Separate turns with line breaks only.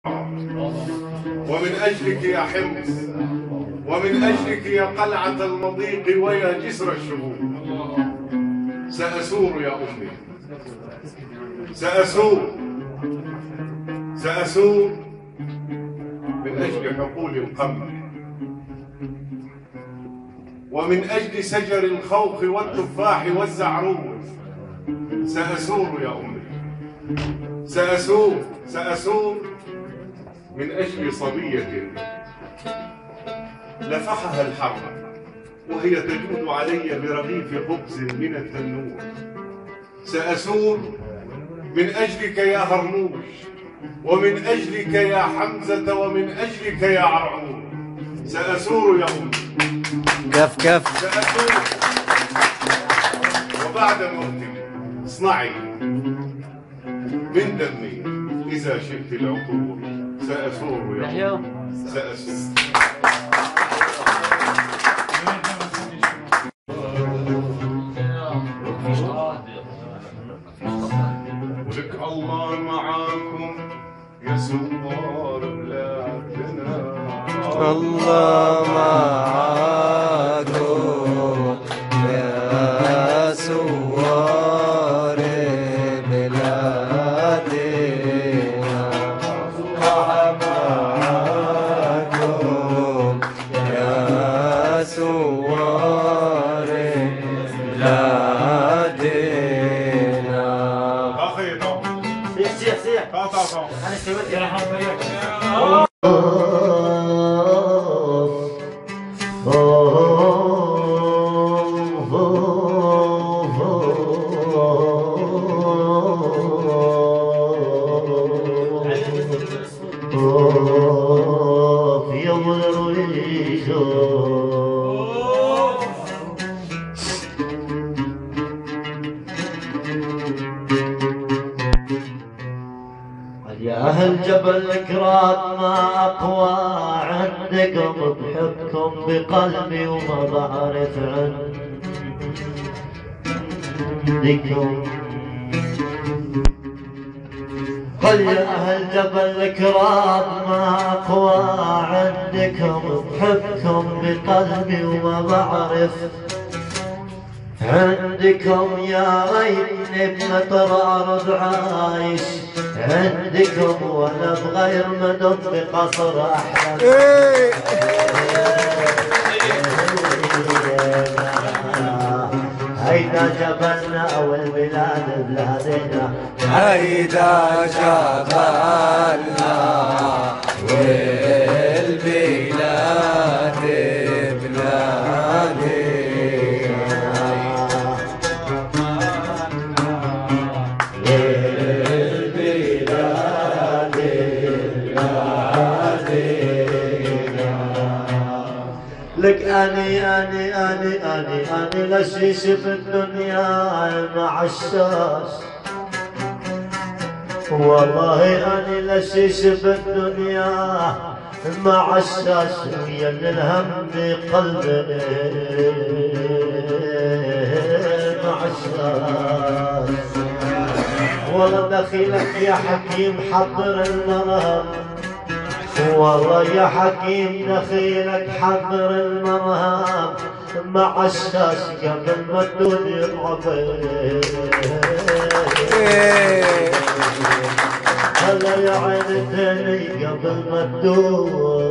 ومن أجلك يا حمص، ومن أجلك يا قلعة المضيق ويا جسر الشهور. سأسور يا أمي، سأسور من أجل حقول القمر، ومن أجل شجر الخوخ والتفاح والزعرور. سأسور يا أمي، سأسور من أجل صبية لفحها الحر وهي تجود علي برغيف خبز من التنور. سأسور من أجلك يا هرموش، ومن أجلك يا حمزة، ومن أجلك يا عرعور. سأسور يا أمي،
كف كف.
سأسور. وبعد موتك اصنعي من دمي إذا شئت العطور. سأسور يا أمي، سأسور. ولك الله معاكم يا سوار بلادنا،
الله معاكم يا سوار بلادنا، الله معاكم يا سوار بلادنا.
أخي طب
سيح أنا سويت يا رحمة الله.
يا ولرويشو يا أهل جبل الكرام ما أقوى عندكم بحبكم بقلبي وما بعرف عندكم. قل يا أهل جبل الكرام ما أقوى عندكم بحبكم بقلبي وما بعرف عندكم. يا ريتني بمطر أرض عايش عندكم ولا بغير مدن بقصر أحلام. هيدا جبلنا والبلاد بلادنا،
هيدا جبلنا والبلاد بلادنا.
لك أني لشيش بالدنيا مع الشاش. والله أني لشيش بالدنيا مع الشاش، ويا الهم بقلبي مع الشاش. والله دخيلك يا حكيم حضر المرهم، والله يا حكيم دخيلك حضر المرهم مع الشاش قبل ما الدود يرعبك. هلا يا عين الدني قبل ما الدود